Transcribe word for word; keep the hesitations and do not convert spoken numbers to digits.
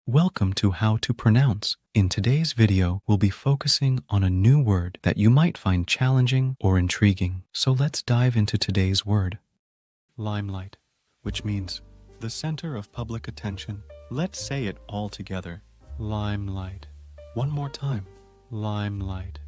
Welcome to How to Pronounce. In today's video, we'll be focusing on a new word that you might find challenging or intriguing. So let's dive into today's word. Limelight, which means the center of public attention. Let's say it all together. Limelight. One more time. Limelight.